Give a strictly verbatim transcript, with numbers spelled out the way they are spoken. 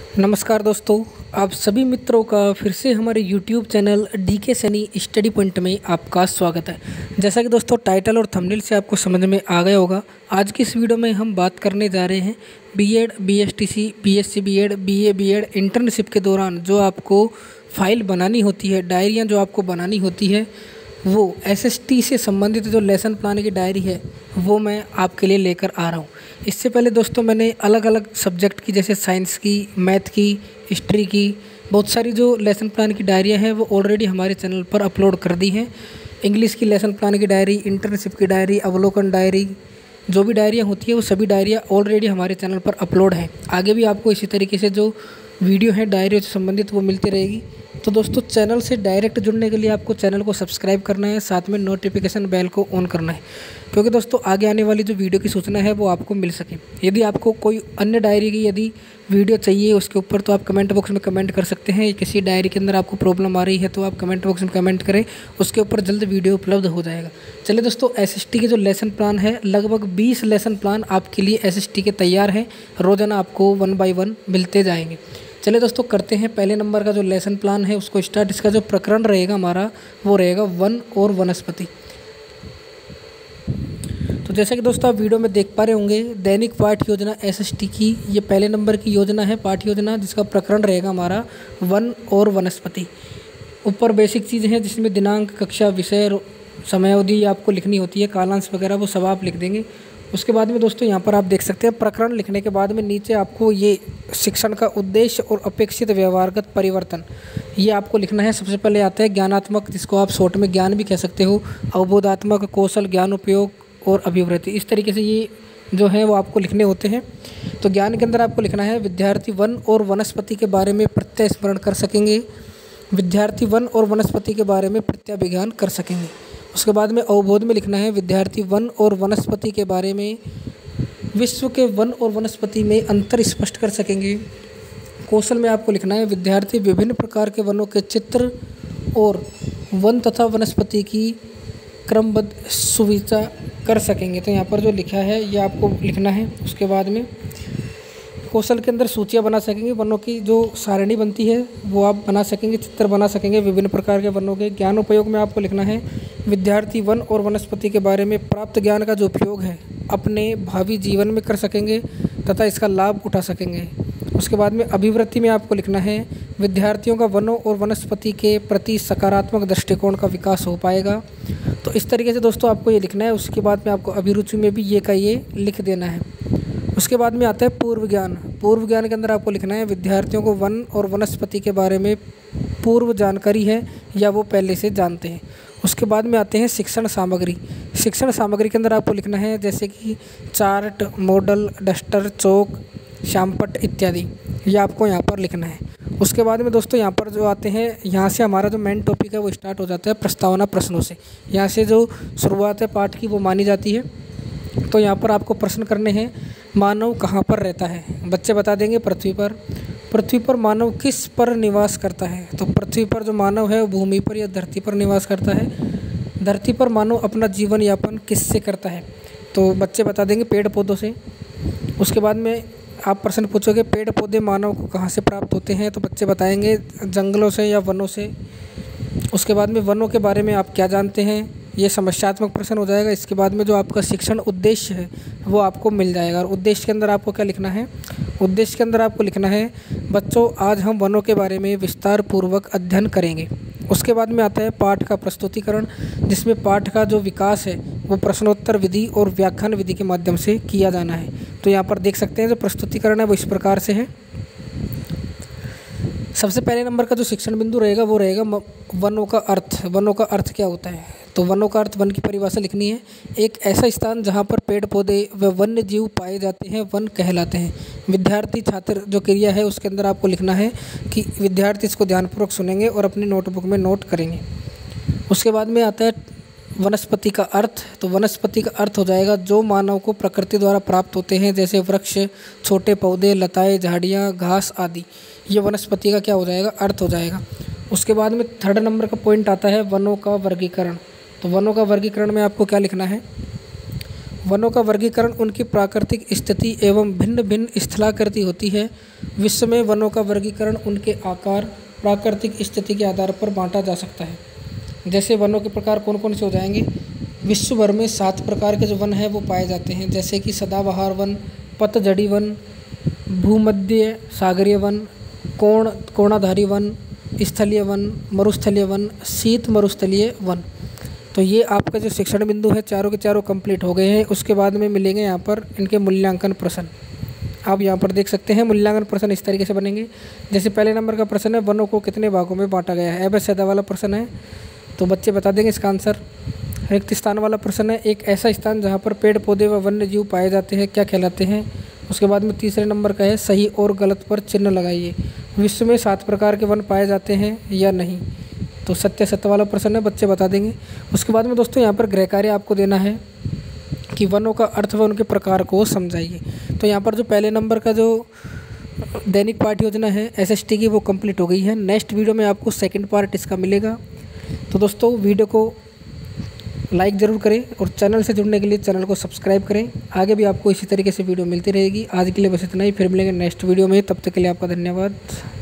नमस्कार दोस्तों, आप सभी मित्रों का फिर से हमारे यूट्यूब चैनल डी के सैनी स्टडी पॉइंट में आपका स्वागत है। जैसा कि दोस्तों टाइटल और थंबनेल से आपको समझ में आ गया होगा, आज की इस वीडियो में हम बात करने जा रहे हैं BEd, BSTC, BSc BEd, BA BEd internship के दौरान जो आपको फ़ाइल बनानी होती है, डायरियाँ जो आपको बनानी होती है, वो एसएसटी से संबंधित जो लेसन प्लान की डायरी है वो मैं आपके लिए लेकर आ रहा हूँ। इससे पहले दोस्तों मैंने अलग अलग सब्जेक्ट की, जैसे साइंस की, मैथ की, हिस्ट्री की, बहुत सारी जो लेसन प्लान की डायरियाँ हैं वो ऑलरेडी हमारे चैनल पर अपलोड कर दी हैं। इंग्लिश की लेसन प्लान की डायरी, इंटर्नशिप की डायरी, अवलोकन डायरी, जो भी डायरियाँ होती हैं वो सभी डायरियाँ ऑलरेडी हमारे चैनल पर अपलोड हैं। आगे भी आपको इसी तरीके से जो वीडियो है डायरी से संबंधित वो मिलती रहेगी। तो दोस्तों चैनल से डायरेक्ट जुड़ने के लिए आपको चैनल को सब्सक्राइब करना है, साथ में नोटिफिकेशन बेल को ऑन करना है, क्योंकि दोस्तों आगे आने वाली जो वीडियो की सूचना है वो आपको मिल सके। यदि आपको कोई अन्य डायरी की यदि वीडियो चाहिए उसके ऊपर, तो आप कमेंट बॉक्स में कमेंट कर सकते हैं। किसी डायरी के अंदर आपको प्रॉब्लम आ रही है तो आप कमेंट बॉक्स में कमेंट करें, उसके ऊपर जल्द वीडियो उपलब्ध हो जाएगा। चलिए दोस्तों, एसएसटी के जो लेसन प्लान है, लगभग बीस लेसन प्लान आपके लिए एसएसटी के तैयार हैं। रोज़ाना आपको वन बाई वन मिलते जाएंगे। चलिए दोस्तों करते हैं पहले नंबर का जो लेसन प्लान है उसको स्टार्ट। इसका जो प्रकरण रहेगा हमारा वो रहेगा वन और वनस्पति। तो जैसे कि दोस्तों आप वीडियो में देख पा रहे होंगे, दैनिक पाठ योजना एसएसटी की ये पहले नंबर की योजना है, पाठ योजना, जिसका प्रकरण रहेगा हमारा वन और वनस्पति। ऊपर बेसिक चीज़ें हैं जिसमें दिनांक, कक्षा, विषय, समयावधि आपको लिखनी होती है, कालांश वगैरह वो सब आप लिख देंगे। उसके बाद में दोस्तों यहाँ पर आप देख सकते हैं प्रकरण लिखने के बाद में नीचे आपको ये शिक्षण का उद्देश्य और अपेक्षित व्यवहारगत परिवर्तन ये आपको लिखना है। सबसे पहले आता है ज्ञानात्मक, जिसको आप शॉर्ट में ज्ञान भी कह सकते हो, अवबोधात्मक, कौशल, ज्ञान उपयोग और अभिवृत्ति। इस तरीके से ये जो है वो आपको लिखने होते हैं। तो ज्ञान के अंदर आपको लिखना है विद्यार्थी वन और वनस्पति के बारे में प्रत्यय स्मरण कर सकेंगे, विद्यार्थी वन और वनस्पति के बारे में प्रत्याभिज्ञान कर सकेंगे। उसके बाद में अवबोध में लिखना है विद्यार्थी वन और वनस्पति के बारे में विश्व के वन और वनस्पति में अंतर स्पष्ट कर सकेंगे। कौशल में आपको लिखना है विद्यार्थी विभिन्न प्रकार के वनों के चित्र और वन तथा वनस्पति की क्रमबद्ध सुविचार कर सकेंगे। तो यहाँ पर जो लिखा है ये आपको लिखना है। उसके बाद में कौशल के अंदर सूचियाँ बना सकेंगे, वनों की जो सारणी बनती है वो आप बना सकेंगे, चित्र बना सकेंगे विभिन्न प्रकार के वनों के। ज्ञान उपयोग में आपको लिखना है विद्यार्थी वन और वनस्पति के बारे में प्राप्त ज्ञान का जो उपयोग है अपने भावी जीवन में कर सकेंगे तथा इसका लाभ उठा सकेंगे। उसके बाद में अभिवृत्ति में आपको लिखना है विद्यार्थियों का वनों और वनस्पति के प्रति सकारात्मक दृष्टिकोण का विकास हो पाएगा। तो इस तरीके से दोस्तों आपको ये लिखना है। उसके बाद में आपको अभिरुचि में भी ये का ये लिख देना है। उसके बाद में आता है पूर्व ज्ञान। पूर्व ज्ञान के अंदर आपको लिखना है विद्यार्थियों को वन और वनस्पति के बारे में पूर्व जानकारी है या वो पहले से जानते हैं। उसके बाद में आते हैं शिक्षण सामग्री। शिक्षण सामग्री के अंदर आपको लिखना है जैसे कि चार्ट, मॉडल, डस्टर, चौक, श्यामपट्ट इत्यादि, ये आपको यहाँ पर लिखना है। उसके बाद में दोस्तों यहाँ पर जो आते हैं, यहाँ से हमारा जो मेन टॉपिक है वो स्टार्ट हो जाता है प्रस्तावना प्रश्नों से। यहाँ से जो शुरुआत है पाठ की वो मानी जाती है। तो यहाँ पर आपको प्रश्न करने हैं, मानव कहाँ पर रहता है? बच्चे बता देंगे पृथ्वी पर। पृथ्वी पर मानव किस पर निवास करता है? तो पृथ्वी पर जो मानव है वो भूमि पर या धरती पर निवास करता है। धरती पर मानव अपना जीवन यापन किससे करता है? तो बच्चे बता देंगे पेड़ पौधों से। उसके बाद में आप प्रश्न पूछोगे पेड़ पौधे मानव को कहाँ से प्राप्त होते हैं? तो बच्चे बताएंगे जंगलों से या वनों से। उसके बाद में वनों के बारे में आप क्या जानते हैं? ये समस्यात्मक प्रश्न हो जाएगा। इसके बाद में जो आपका शिक्षण उद्देश्य है वो आपको मिल जाएगा। और उद्देश्य के अंदर आपको क्या लिखना है? उद्देश्य के अंदर आपको लिखना है बच्चों आज हम वनों के बारे में विस्तार पूर्वक अध्ययन करेंगे। उसके बाद में आता है पाठ का प्रस्तुतिकरण, जिसमें पाठ का जो विकास है वो प्रश्नोत्तर विधि और व्याख्यान विधि के माध्यम से किया जाना है। तो यहाँ पर देख सकते हैं जो प्रस्तुतिकरण है वो इस प्रकार से है। सबसे पहले नंबर का जो शिक्षण बिंदु रहेगा वो रहेगा वनों का अर्थ। वनों का अर्थ क्या होता है? तो वनों का अर्थ, वन की परिभाषा लिखनी है। एक ऐसा स्थान जहाँ पर पेड़ पौधे व वन्य जीव पाए जाते हैं वन कहलाते हैं। विद्यार्थी छात्र जो क्रिया है उसके अंदर आपको लिखना है कि विद्यार्थी इसको ध्यानपूर्वक सुनेंगे और अपनी नोटबुक में नोट करेंगे। उसके बाद में आता है वनस्पति का अर्थ। तो वनस्पति का अर्थ हो जाएगा जो मानव को प्रकृति द्वारा प्राप्त होते हैं, जैसे वृक्ष, छोटे पौधे, लताएँ, झाड़ियाँ, घास आदि। ये वनस्पति का क्या हो जाएगा? अर्थ हो जाएगा। उसके बाद में थर्ड नंबर का पॉइंट आता है वनों का वर्गीकरण। तो वनों का वर्गीकरण में आपको क्या लिखना है? वनों का वर्गीकरण उनकी प्राकृतिक स्थिति एवं भिन्न भिन्न स्थलाकृति होती है। विश्व में वनों का वर्गीकरण उनके आकार, प्राकृतिक स्थिति के आधार पर बांटा जा सकता है। जैसे वनों के प्रकार कौन कौन से हो जाएंगे, विश्व भर में सात प्रकार के जो वन हैं वो पाए जाते हैं, जैसे कि सदाबहार वन, पतझड़ी वन, भूमध्य सागरीय वन, कोण कोणाधारी वन, स्थलीय वन, मरुस्थलीय वन, शीत मरुस्थलीय वन। तो ये आपका जो शिक्षण बिंदु है चारों के चारों कंप्लीट हो गए हैं। उसके बाद में मिलेंगे यहाँ पर इनके मूल्यांकन प्रश्न। आप यहाँ पर देख सकते हैं मूल्यांकन प्रश्न इस तरीके से बनेंगे। जैसे पहले नंबर का प्रश्न है, वनों को कितने भागों में बांटा गया है। अब सदा वाला प्रश्न है तो बच्चे बता देंगे इसका आंसर। रिक्त स्थान वाला प्रश्न है, एक ऐसा स्थान जहाँ पर पेड़ पौधे व वन्य जीव पाए जाते हैं क्या कहलाते हैं। उसके बाद में तीसरे नंबर का है, सही और गलत पर चिन्ह लगाइए। विश्व में सात प्रकार के वन पाए जाते हैं या नहीं। तो सत्य सत्य वाला प्रश्न है, बच्चे बता देंगे। उसके बाद में दोस्तों यहाँ पर गृह कार्य आपको देना है कि वनों का अर्थ व उनके प्रकार को समझाइए। तो यहाँ पर जो पहले नंबर का जो दैनिक पाठ योजना है एसएसटी की वो कंप्लीट हो गई है। नेक्स्ट वीडियो में आपको सेकंड पार्ट इसका मिलेगा। तो दोस्तों वीडियो को लाइक ज़रूर करें और चैनल से जुड़ने के लिए चैनल को सब्सक्राइब करें। आगे भी आपको इसी तरीके से वीडियो मिलती रहेगी। आज के लिए बस इतना ही, फिर मिलेंगे नेक्स्ट वीडियो में। तब तक के लिए आपका धन्यवाद।